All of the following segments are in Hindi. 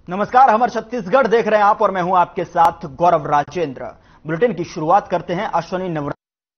नमस्कार, हमर छत्तीसगढ़ देख रहे हैं आप और मैं हूं आपके साथ गौरव राजेंद्र। बुलेटिन की शुरुआत करते हैं। अश्विनी नवरात्र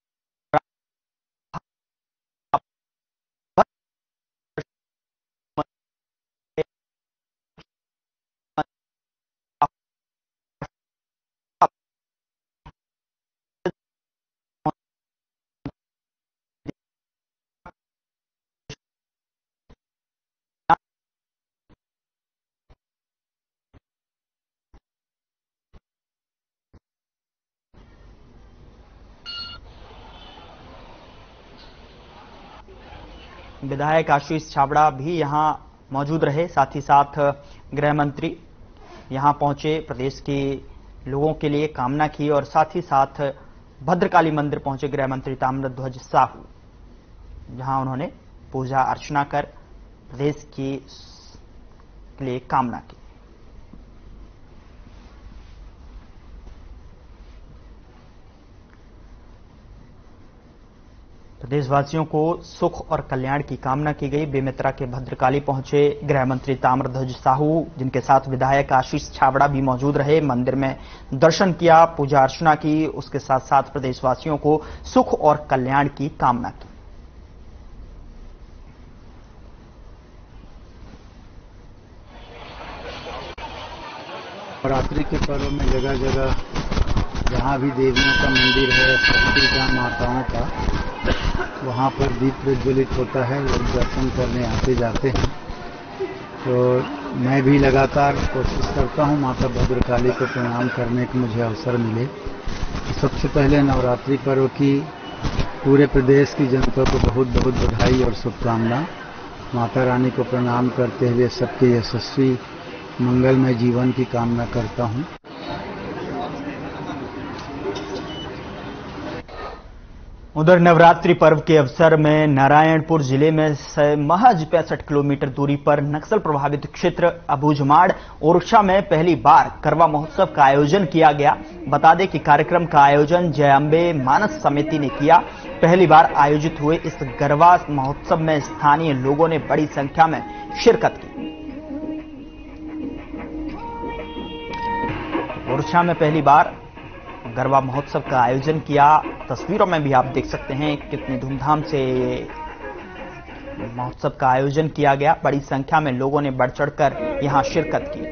विधायक आशीष छाबड़ा भी यहां मौजूद रहे। साथ ही साथ गृह मंत्री यहां पहुंचे, प्रदेश के लोगों के लिए कामना की और साथ ही साथ भद्रकाली मंदिर पहुंचे गृह मंत्री ताम्रध्वज साहू, जहां उन्होंने पूजा अर्चना कर प्रदेश के लिए कामना की। प्रदेशवासियों को सुख और कल्याण की कामना की गई। बेमेतरा के भद्रकाली पहुंचे गृह मंत्री ताम्रध्वज साहू, जिनके साथ विधायक आशीष छाबड़ा भी मौजूद रहे। मंदिर में दर्शन किया, पूजा अर्चना की, उसके साथ साथ प्रदेशवासियों को सुख और कल्याण की कामना की। नवरात्रि के पर्व में जगह जगह जहाँ भी देवियों का मंदिर है, शक्ति का, माताओं का, वहाँ पर दीप प्रज्वलित होता है। लोग दर्शन करने आते जाते हैं। तो मैं भी लगातार कोशिश करता हूँ माता भद्रकाली को प्रणाम करने का मुझे अवसर मिले। सबसे पहले नवरात्रि पर्व की पूरे प्रदेश की जनता को बहुत बहुत बधाई और शुभकामना। माता रानी को प्रणाम करते हुए सबके यशस्वी मंगलमय जीवन की कामना करता हूँ। उधर नवरात्रि पर्व के अवसर में नारायणपुर जिले में से महज 65 किलोमीटर दूरी पर नक्सल प्रभावित क्षेत्र अबूझमाड़ ओरछा में पहली बार गरबा महोत्सव का आयोजन किया गया। बता दें कि कार्यक्रम का आयोजन जय अम्बे मानस समिति ने किया। पहली बार आयोजित हुए इस गरबा महोत्सव में स्थानीय लोगों ने बड़ी संख्या में शिरकत की। ओरछा में पहली बार गरबा महोत्सव का आयोजन किया। तस्वीरों में भी आप देख सकते हैं कितनी धूमधाम से महोत्सव का आयोजन किया गया। बड़ी संख्या में लोगों ने बढ़ चढ़कर यहां शिरकत की।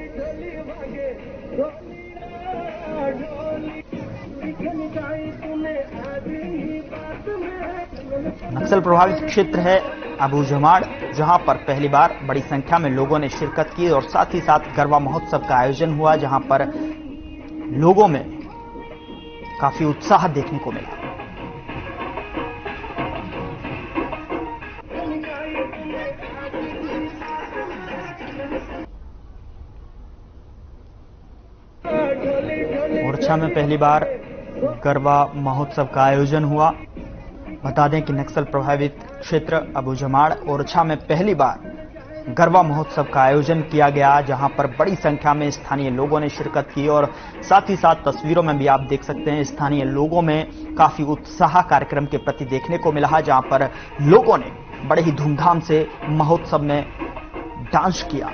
नक्सल प्रभावित क्षेत्र है अबूझमाड़, जहां पर पहली बार बड़ी संख्या में लोगों ने शिरकत की और साथ ही साथ गरबा महोत्सव का आयोजन हुआ, जहां पर लोगों में काफी उत्साह देखने को मिला। ओरछा में पहली बार गरबा महोत्सव का आयोजन हुआ। बता दें कि नक्सल प्रभावित क्षेत्र अबूझमाड़ ओरछा में पहली बार गरबा महोत्सव का आयोजन किया गया, जहां पर बड़ी संख्या में स्थानीय लोगों ने शिरकत की और साथ ही साथ तस्वीरों में भी आप देख सकते हैं स्थानीय लोगों में काफी उत्साह कार्यक्रम के प्रति देखने को मिला, जहां पर लोगों ने बड़े ही धूमधाम से महोत्सव में डांस किया।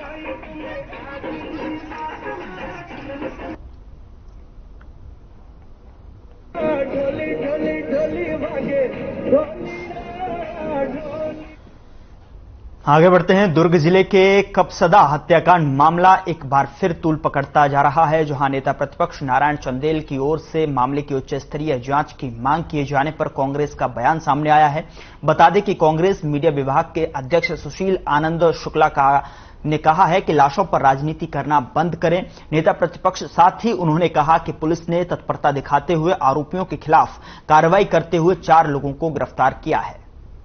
आगे बढ़ते हैं। दुर्ग जिले के कपसदा हत्याकांड मामला एक बार फिर तूल पकड़ता जा रहा है, जहां नेता प्रतिपक्ष नारायण चंदेल की ओर से मामले की उच्च स्तरीय जांच की मांग किए जाने पर कांग्रेस का बयान सामने आया है। बता दें कि कांग्रेस मीडिया विभाग के अध्यक्ष सुशील आनंद शुक्ला ने कहा है कि लाशों पर राजनीति करना बंद करें। नेता प्रतिपक्ष साथ ही उन्होंने कहा कि पुलिस ने तत्परता दिखाते हुए आरोपियों के खिलाफ कार्रवाई करते हुए 4 लोगों को गिरफ्तार किया है।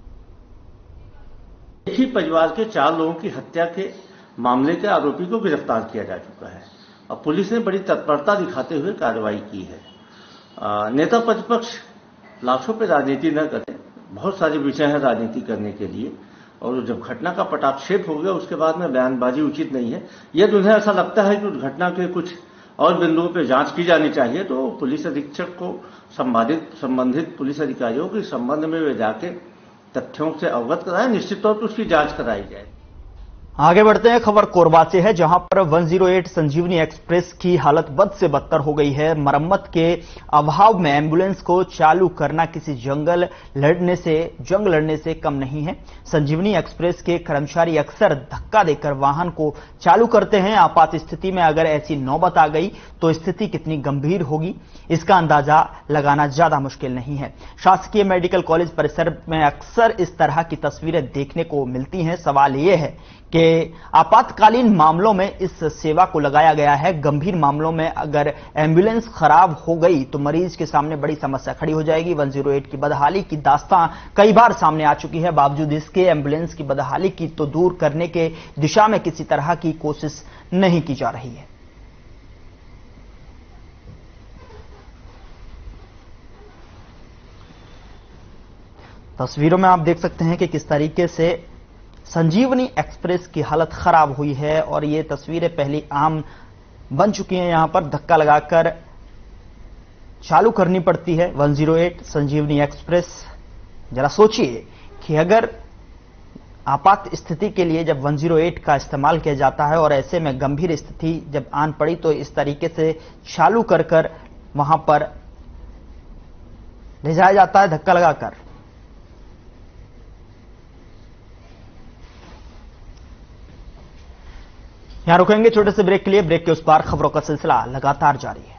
एक ही परिवार के 4 लोगों की हत्या के मामले के आरोपी को गिरफ्तार किया जा चुका है और पुलिस ने बड़ी तत्परता दिखाते हुए कार्रवाई की है। नेता प्रतिपक्ष लाशों पर राजनीति न करें, बहुत सारे विषय हैं राजनीति करने के लिए, और जब घटना का पटाक्षेप हो गया उसके बाद में बयानबाजी उचित नहीं है। यदि उन्हें ऐसा लगता है कि उस घटना के कुछ और बिंदुओं पर जांच की जानी चाहिए तो पुलिस अधीक्षक को संबंधित पुलिस अधिकारियों के संबंध में वे जाके तथ्यों से अवगत कराएं, निश्चित तौर पर उसकी जांच कराई जाए। आगे बढ़ते हैं। खबर कोरबा से है, जहां पर 108 संजीवनी एक्सप्रेस की हालत बद से बदतर हो गई है। मरम्मत के अभाव में एम्बुलेंस को चालू करना किसी जंग लड़ने से कम नहीं है। संजीवनी एक्सप्रेस के कर्मचारी अक्सर धक्का देकर वाहन को चालू करते हैं। आपात स्थिति में अगर ऐसी नौबत आ गई तो स्थिति कितनी गंभीर होगी, इसका अंदाजा लगाना ज्यादा मुश्किल नहीं है। शासकीय मेडिकल कॉलेज परिसर में अक्सर इस तरह की तस्वीरें देखने को मिलती हैं। सवाल यह है कि आपातकालीन मामलों में इस सेवा को लगाया गया है। गंभीर मामलों में अगर एम्बुलेंस खराब हो गई तो मरीज के सामने बड़ी समस्या खड़ी हो जाएगी। 108 की बदहाली की दास्तां कई बार सामने आ चुकी है। बावजूद इसके एम्बुलेंस की बदहाली की तो दूर करने के दिशा में किसी तरह की कोशिश नहीं की जा रही है। तस्वीरों में आप देख सकते हैं कि किस तरीके से संजीवनी एक्सप्रेस की हालत खराब हुई है और ये तस्वीरें पहली आम बन चुकी हैं। यहां पर धक्का लगाकर चालू करनी पड़ती है 108 संजीवनी एक्सप्रेस। जरा सोचिए कि अगर आपात स्थिति के लिए जब 108 का इस्तेमाल किया जाता है और ऐसे में गंभीर स्थिति जब आन पड़ी तो इस तरीके से चालू कर वहां पर ले जाया जाता है धक्का लगाकर। यहां रुकेंगे छोटे से ब्रेक के लिए। ब्रेक के उस पार खबरों का सिलसिला लगातार जारी है।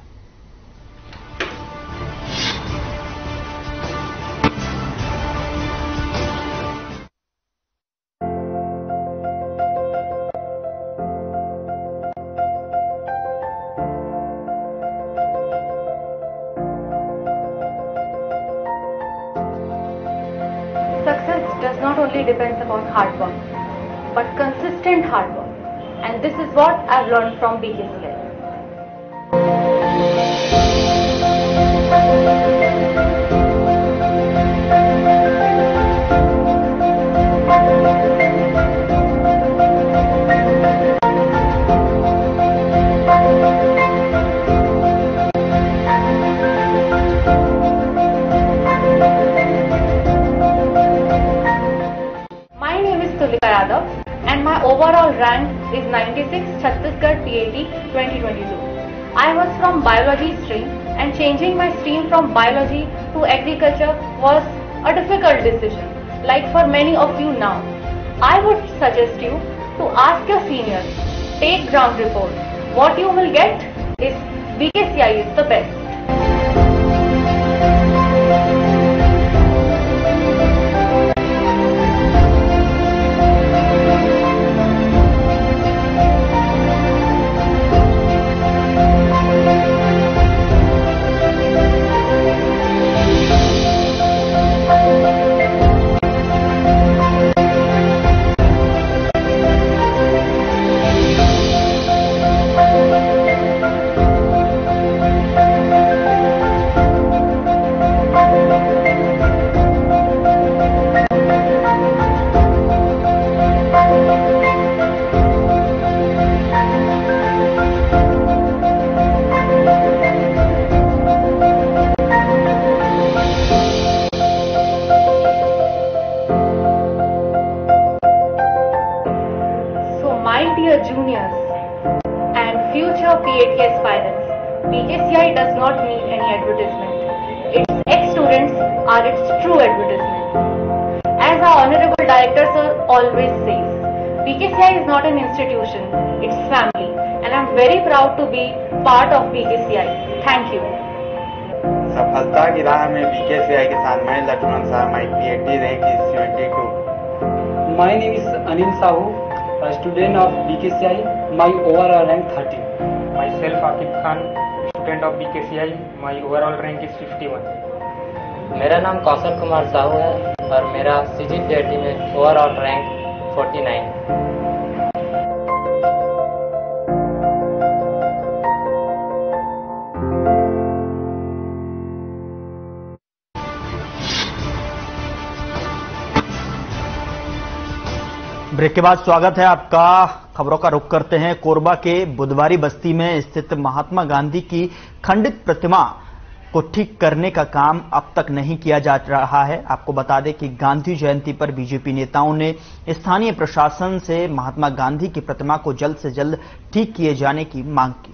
Success does not only depend upon hard work, but consistent hard work. And this is what I've learned from BKCI. My name is Tulika Yadav and my overall rank is 96 Chhattisgarh PAT 2022. I was from biology stream and changing my stream from biology to agriculture was a difficult decision, like for many of you now. I would suggest you to ask your seniors, take ground report. What you will get is BKCI is the best. Juniors and future PAT aspirants, BKCI does not need any advertisement. Its ex-students are its true advertisement. As our Honorable Director Sir always says, BKCI is not an institution, it's family, and I'm very proud to be part of BKCI. Thank you. सफलता की राह में BKCI के साथ मैं Lakshman Shah, my PAT rank is 72. My name is Anil Sahu, a student of BKCI. My overall rank 30. Myself Akib Khan, student of BKCI. My overall rank is 51. मेरा नाम कौशल कुमार साहू है और मेरा CGPAT में ओवरऑल रैंक 49। ब्रेक के बाद स्वागत है आपका। खबरों का रुख करते हैं। कोरबा के बुधवारी बस्ती में स्थित महात्मा गांधी की खंडित प्रतिमा को ठीक करने का काम अब तक नहीं किया जा रहा है। आपको बता दें कि गांधी जयंती पर बीजेपी नेताओं ने स्थानीय प्रशासन से महात्मा गांधी की प्रतिमा को जल्द से जल्द ठीक किए जाने की मांग की।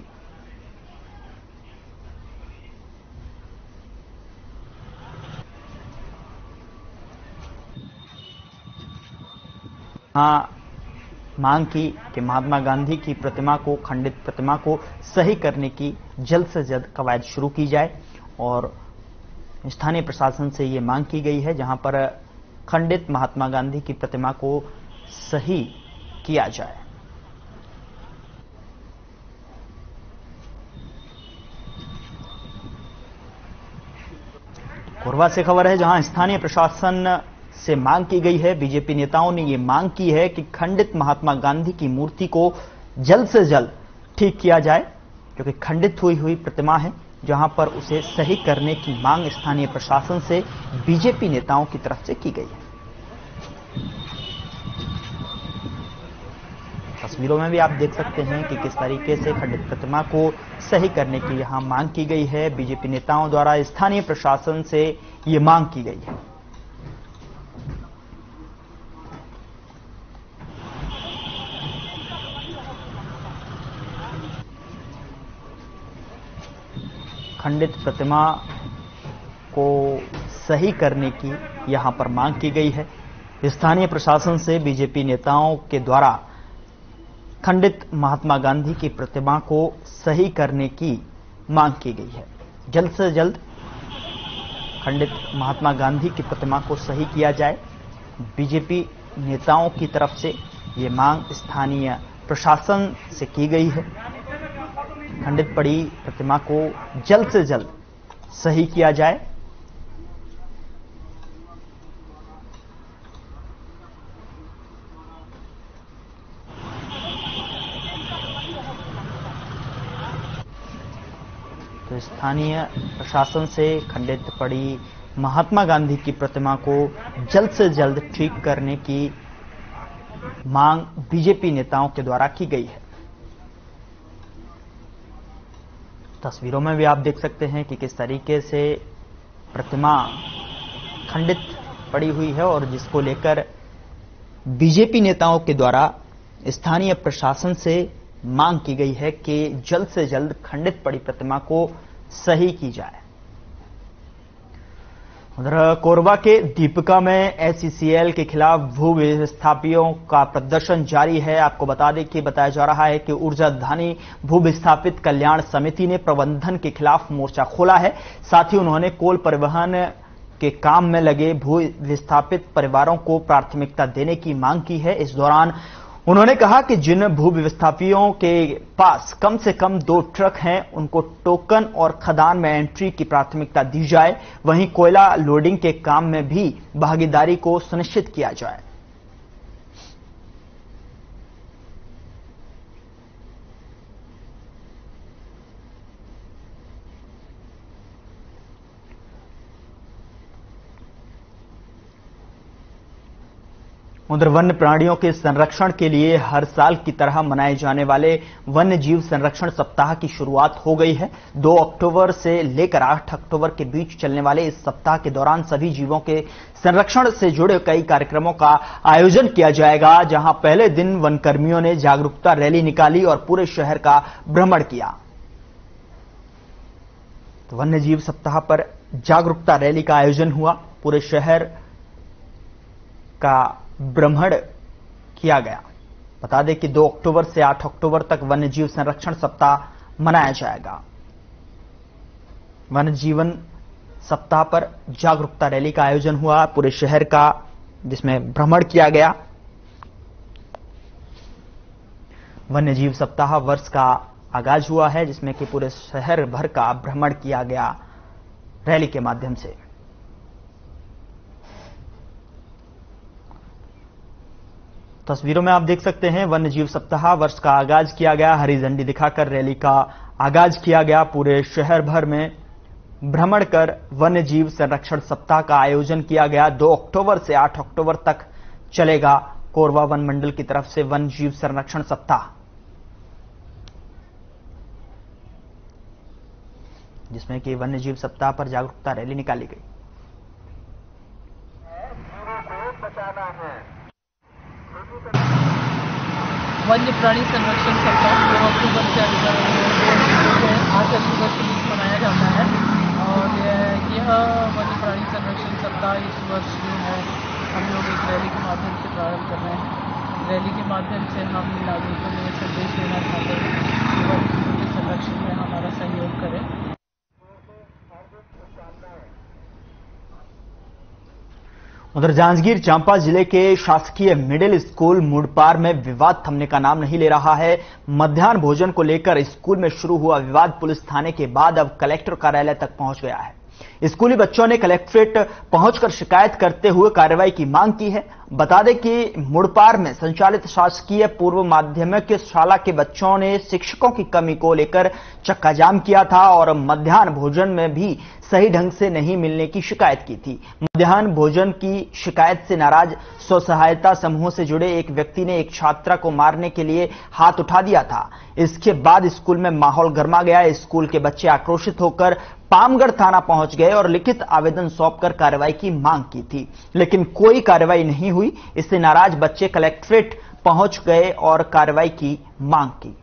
मांग की कि महात्मा गांधी की प्रतिमा को, खंडित प्रतिमा को सही करने की जल्द से जल्द कवायद शुरू की जाए और स्थानीय प्रशासन से ये मांग की गई है जहां पर खंडित महात्मा गांधी की प्रतिमा को सही किया जाए। कोरबा से खबर है जहां स्थानीय प्रशासन से मांग की गई है। बीजेपी नेताओं ने ये मांग की है कि खंडित महात्मा गांधी की मूर्ति को जल्द से जल्द ठीक किया जाए, क्योंकि खंडित हुई प्रतिमा है जहां पर उसे सही करने की मांग स्थानीय प्रशासन से बीजेपी नेताओं की तरफ से की गई है। तस्वीरों में भी आप देख सकते हैं कि किस तरीके से खंडित प्रतिमा को सही करने की यहां मांग की गई है। बीजेपी नेताओं द्वारा स्थानीय प्रशासन से ये मांग की गई है। खंडित प्रतिमा को सही करने की यहां पर मांग की गई है। स्थानीय प्रशासन से बीजेपी नेताओं के द्वारा खंडित महात्मा गांधी की प्रतिमा को सही करने की मांग की गई है। जल्द से जल्द खंडित महात्मा गांधी की प्रतिमा को सही किया जाए। बीजेपी नेताओं की तरफ से ये मांग स्थानीय प्रशासन से की गई है। खंडित पड़ी प्रतिमा को जल्द से जल्द सही किया जाए। तो स्थानीय प्रशासन से खंडित पड़ी महात्मा गांधी की प्रतिमा को जल्द से जल्द ठीक करने की मांग बीजेपी नेताओं के द्वारा की गई है। तस्वीरों में भी आप देख सकते हैं कि किस तरीके से प्रतिमा खंडित पड़ी हुई है और जिसको लेकर बीजेपी नेताओं के द्वारा स्थानीय प्रशासन से मांग की गई है कि जल्द से जल्द खंडित पड़ी प्रतिमा को सही की जाए। उधर कोरबा के दीपिका में एसईसीएल के खिलाफ भू विस्थापियों का प्रदर्शन जारी है। आपको बता दें कि बताया जा रहा है कि ऊर्जा धानी भू विस्थापित कल्याण समिति ने प्रबंधन के खिलाफ मोर्चा खोला है। साथ ही उन्होंने कोल परिवहन के काम में लगे भू विस्थापित परिवारों को प्राथमिकता देने की मांग की है। इस दौरान उन्होंने कहा कि जिन भू विस्थापियों के पास कम से कम 2 ट्रक हैं, उनको टोकन और खदान में एंट्री की प्राथमिकता दी जाए। वहीं कोयला लोडिंग के काम में भी भागीदारी को सुनिश्चित किया जाए। उधर वन्य प्राणियों के संरक्षण के लिए हर साल की तरह मनाए जाने वाले वन्य जीव संरक्षण सप्ताह की शुरुआत हो गई है। 2 अक्टूबर से लेकर 8 अक्टूबर के बीच चलने वाले इस सप्ताह के दौरान सभी जीवों के संरक्षण से जुड़े कई कार्यक्रमों का आयोजन किया जाएगा। जहां पहले दिन वनकर्मियों ने जागरूकता रैली निकाली और पूरे शहर का भ्रमण किया। तो वन्य जीव सप्ताह पर जागरूकता रैली का आयोजन हुआ। पूरे शहर का भ्रमण किया गया। बता दें कि 2 अक्टूबर से 8 अक्टूबर तक वन्य जीव संरक्षण सप्ताह मनाया जाएगा। वन्य जीवन सप्ताह पर जागरूकता रैली का आयोजन हुआ पूरे शहर का, जिसमें भ्रमण किया गया। वन्य जीव सप्ताह वर्ष का आगाज हुआ है, जिसमें कि पूरे शहर भर का भ्रमण किया गया रैली के माध्यम से। तस्वीरों में आप देख सकते हैं वन्य जीव सप्ताह वर्ष का आगाज किया गया। हरी झंडी दिखाकर रैली का आगाज किया गया। पूरे शहर भर में भ्रमण कर वन्य जीव संरक्षण सप्ताह का आयोजन किया गया। 2 अक्टूबर से 8 अक्टूबर तक चलेगा कोरबा वन मंडल की तरफ से वन्य जीव संरक्षण सप्ताह। जिसमें कि वन्यजीव सप्ताह पर जागरूकता रैली निकाली गई। वन्य प्राणी संरक्षण सप्ताह 2 अक्टूबर से 8 अक्टूबर के बीच मनाया जाता है और यह वन्य प्राणी संरक्षण सप्ताह इस वर्ष जो है हम लोग एक रैली के माध्यम से प्रारंभ कर रहे हैं। रैली के माध्यम से हम नागरिकों में संदेश देना चाहते हैं कि वन्य के संरक्षण में हमारा सहयोग करें। उधर जांजगीर चांपा जिले के शासकीय मिडिल स्कूल मुड़पार में विवाद थमने का नाम नहीं ले रहा है। मध्याह्न भोजन को लेकर स्कूल में शुरू हुआ विवाद पुलिस थाने के बाद अब कलेक्टर कार्यालय तक पहुंच गया है। स्कूली बच्चों ने कलेक्ट्रेट पहुंचकर शिकायत करते हुए कार्रवाई की मांग की है। बता दें कि मुड़पार में संचालित शासकीय पूर्व माध्यमिक शाला के बच्चों ने शिक्षकों की कमी को लेकर चक्काजाम किया था और मध्याह्न भोजन में भी सही ढंग से नहीं मिलने की शिकायत की थी। मध्याह्न भोजन की शिकायत से नाराज स्व सहायता समूह से जुड़े एक व्यक्ति ने एक छात्रा को मारने के लिए हाथ उठा दिया था। इसके बाद स्कूल में माहौल गर्मा गया। स्कूल के बच्चे आक्रोशित होकर पामगढ़ थाना पहुंच गए और लिखित आवेदन सौंपकर कार्रवाई की मांग की थी, लेकिन कोई कार्रवाई नहीं हुई। इससे नाराज बच्चे कलेक्ट्रेट पहुंच गए और कार्रवाई की मांग की।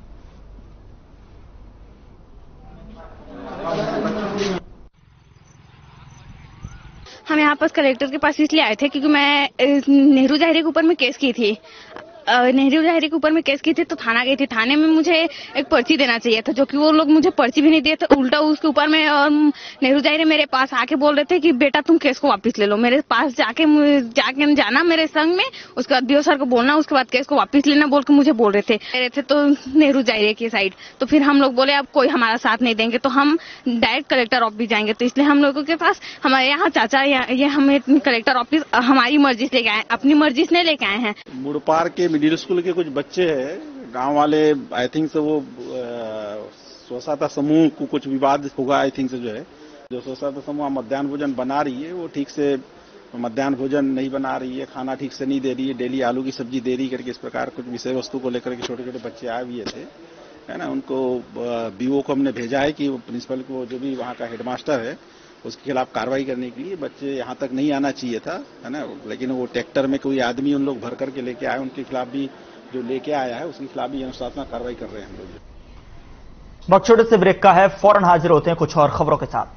हम यहाँ पर कलेक्टर के पास इसलिए आए थे क्योंकि मैं नेहरू ज़ाहिरी के ऊपर में केस की थी। नेहरू ज़ाहिरी के ऊपर में केस की थी तो थाना गई थी। थाने में मुझे एक पर्ची देना चाहिए था, जो कि वो लोग मुझे पर्ची भी नहीं दिए थे। उल्टा उसके ऊपर में नेहरू ज़ाहिरी मेरे पास आके बोल रहे थे कि बेटा तुम केस को वापस ले लो। मेरे पास जाके जाना मेरे संग में, उसके बाद बीओ सर को बोलना, उसके बाद केस को वापस लेना बोल के मुझे बोल रहे थे तो नेहरू ज़ाहिरी की साइड। तो फिर हम लोग बोले अब कोई हमारा साथ नहीं देंगे तो हम डायरेक्ट कलेक्टर ऑफिस जाएंगे। तो इसलिए हम लोगों के पास हमारे यहाँ चाचा ये हमें कलेक्टर ऑफिस हमारी मर्जी से लेके आए, अपनी मर्जी से लेके आए हैं। मुड़पार के मिडिल स्कूल के कुछ बच्चे हैं, गांव वाले आई थिंक से वो स्व सहायता समूह को कुछ विवाद होगा आई थिंक से जो है, जो स्व सहायता समूह मध्याह्न भोजन बना रही है वो ठीक से मध्याह्न भोजन नहीं बना रही है, खाना ठीक से नहीं दे रही है, डेली आलू की सब्जी दे रही करके इस प्रकार कुछ विषय वस्तु को लेकर के छोटे छोटे बच्चे आए हुए थे, है ना। उनको बीओ को हमने भेजा है कि प्रिंसिपल को जो भी वहाँ का हेडमास्टर है उसके खिलाफ कार्रवाई करने के लिए। बच्चे यहाँ तक नहीं आना चाहिए था, है ना, लेकिन वो ट्रैक्टर में कोई आदमी उन लोग भर करके लेके आए, उनके खिलाफ भी जो लेके आया है उसके खिलाफ भी अनुशासनात्मक कार्रवाई कर रहे हैं हम लोग। वक्त छोटे से ब्रेक का है, फौरन हाजिर होते हैं कुछ और खबरों के साथ।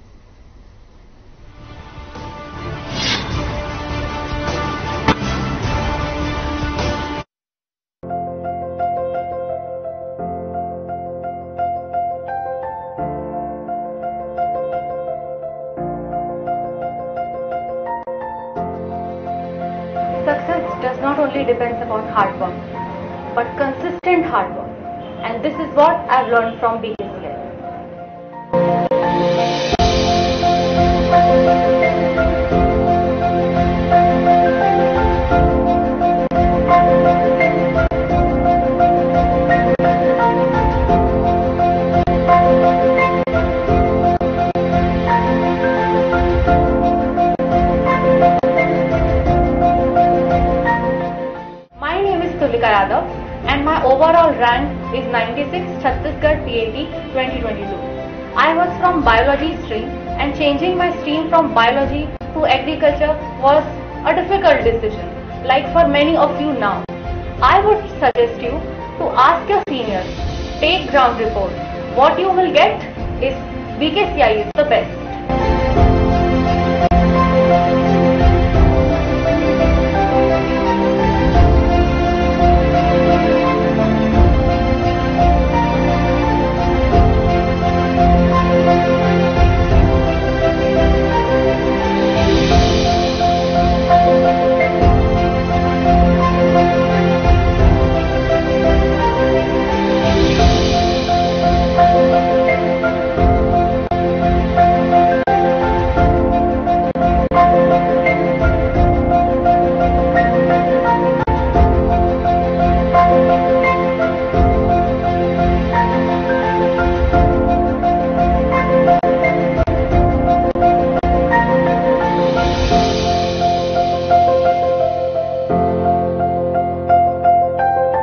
Success does not only depends upon hard work, but consistent hard work. And this is what I've learned from BKCI. My name is Tulika Yadav and my overall rank is 96 Chhattisgarh PAT 2022. I was from biology stream and changing my stream from biology to agriculture was a difficult decision, like for many of you now. I would suggest you to ask your seniors, take ground report. What you will get is BKCI is the best.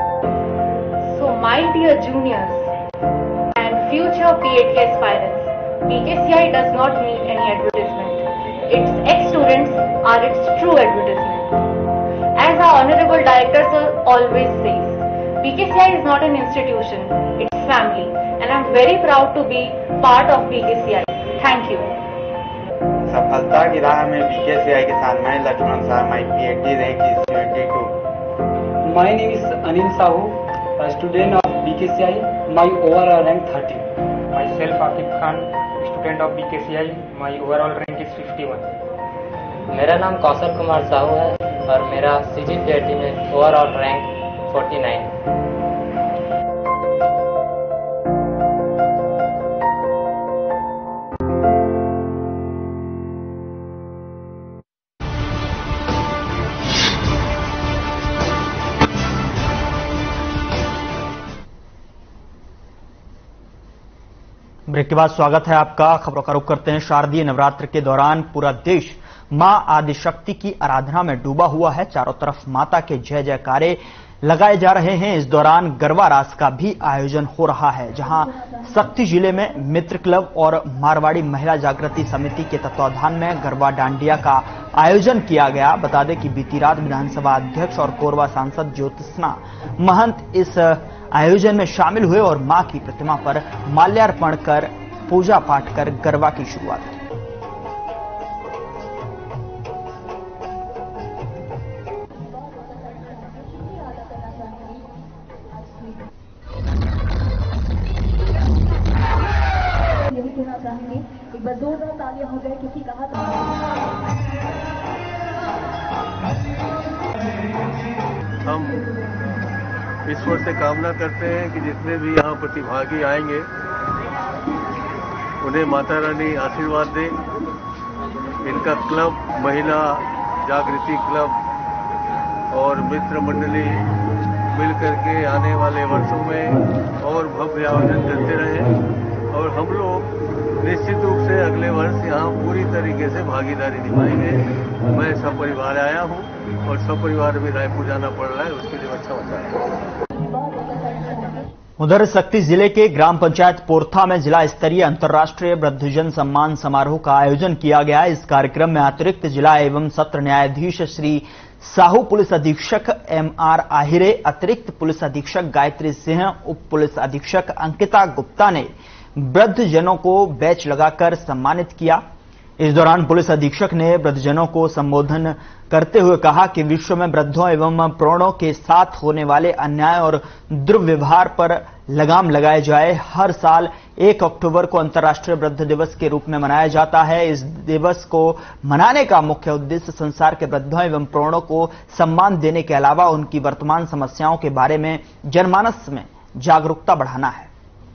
My dear juniors and future PAT aspirants, BKCI does not need any advertisement. Its ex-students are its true advertisement. As our Honorable Director Sir always says, BKCI is not an institution, it's family, and I'm very proud to be part of BKCI. Thank you. सफलता की राह में BKCI के साथ मैं लक्ष्मण साहब, my PhD rank is 72. My name is Anil Sahu, a student of BKCI. My overall rank 30. Myself Akib Khan, student of BKCI. My overall rank is 51. मेरा नाम कौशल कुमार साहू है और मेरा CGPAT में ओवरऑल रैंक 49. ब्रेक के बाद स्वागत है आपका। खबरों का रुख करते हैं। शारदीय नवरात्र के दौरान पूरा देश मां आदिशक्ति की आराधना में डूबा हुआ है। चारों तरफ माता के जय जयकारे लगाए जा रहे हैं। इस दौरान गरबा रास का भी आयोजन हो रहा है, जहां शक्ति जिले में मित्र क्लब और मारवाड़ी महिला जागृति समिति के तत्वाधान में गरबा डांडिया का आयोजन किया गया। बता दें कि बीती रात विधानसभा अध्यक्ष और कोरबा सांसद ज्योत्सना महंत इस आयोजन में शामिल हुए और मां की प्रतिमा पर माल्यार्पण कर पूजा पाठ कर गरबा की शुरुआत की। यही कहना चाहेंगे, एक बार जोरदार तालियां हो जाए, क्योंकि कहा था हम ईश्वर से कामना करते हैं कि जितने भी यहाँ प्रतिभागी आएंगे उन्हें माता रानी आशीर्वाद दे। इनका क्लब, महिला जागृति क्लब और मित्र मंडली मिलकर के आने वाले वर्षों में और भव्य आयोजन करते रहे और हम लोग निश्चित रूप से अगले वर्ष यहाँ पूरी तरीके से भागीदारी निभाएंगे। मैं सपरिवार आया हूँ और सपरिवार भी रायपुर जाना पड़ रहा है, उसके लिए अच्छा होता है। उधर शक्ति जिले के ग्राम पंचायत पोरथा में जिला स्तरीय अंतर्राष्ट्रीय वृद्धजन सम्मान समारोह का आयोजन किया गया। इस कार्यक्रम में अतिरिक्त जिला एवं सत्र न्यायाधीश श्री साहू, पुलिस अधीक्षक MR आहिरे, अतिरिक्त पुलिस अधीक्षक गायत्री सिंह, उप पुलिस अधीक्षक अंकिता गुप्ता ने वृद्धजनों को बैच लगाकर सम्मानित किया। इस दौरान पुलिस अधीक्षक ने वृद्धजनों को संबोधन करते हुए कहा कि विश्व में वृद्धों एवं प्रौढ़ों के साथ होने वाले अन्याय और दुर्व्यवहार पर लगाम लगाए जाए। हर साल 1 अक्टूबर को अंतर्राष्ट्रीय वृद्ध दिवस के रूप में मनाया जाता है। इस दिवस को मनाने का मुख्य उद्देश्य संसार के वृद्धों एवं प्रौढ़ों को सम्मान देने के अलावा उनकी वर्तमान समस्याओं के बारे में जनमानस में जागरूकता बढ़ाना है।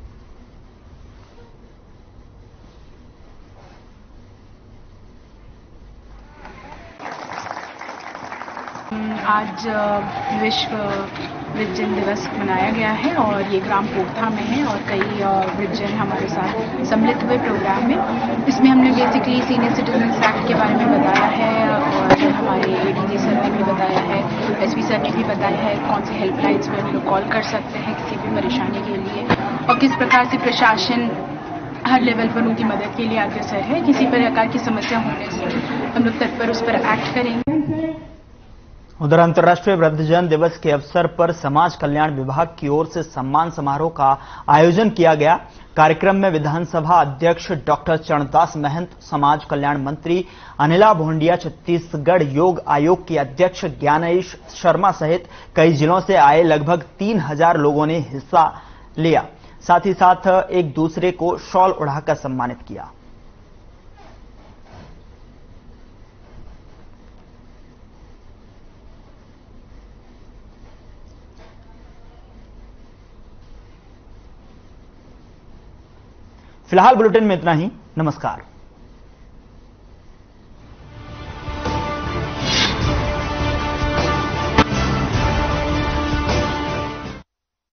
आज विश्व वृद्धजन दिवस मनाया गया है और ये ग्राम पोरथा में है और कई वृद्धजन हमारे साथ सम्मिलित हुए प्रोग्राम में। इसमें हमने बेसिकली सीनियर सिटीजन एक्ट के बारे में बताया है और हमारे ADG सर ने भी बताया है, SP सर ने भी बताया है कौन से हेल्पलाइंस पे हम लोग कॉल कर सकते हैं किसी भी परेशानी के लिए और किस प्रकार से प्रशासन हर लेवल पर उनकी मदद के लिए अग्रसर है। किसी प्रकार की समस्या होने से हम लोग तत्पर उस पर एक्ट करेंगे। उधर अंतर्राष्ट्रीय वृद्धजन दिवस के अवसर पर समाज कल्याण विभाग की ओर से सम्मान समारोह का आयोजन किया गया। कार्यक्रम में विधानसभा अध्यक्ष डॉक्टर चरणदास महंत, समाज कल्याण मंत्री अनिला भोंडिया, छत्तीसगढ़ योग आयोग के अध्यक्ष ज्ञानेश शर्मा सहित कई जिलों से आए लगभग 3000 लोगों ने हिस्सा लिया। साथ ही साथ एक दूसरे को शॉल उड़ाकर सम्मानित किया। फिलहाल बुलेटिन में इतना ही। नमस्कार।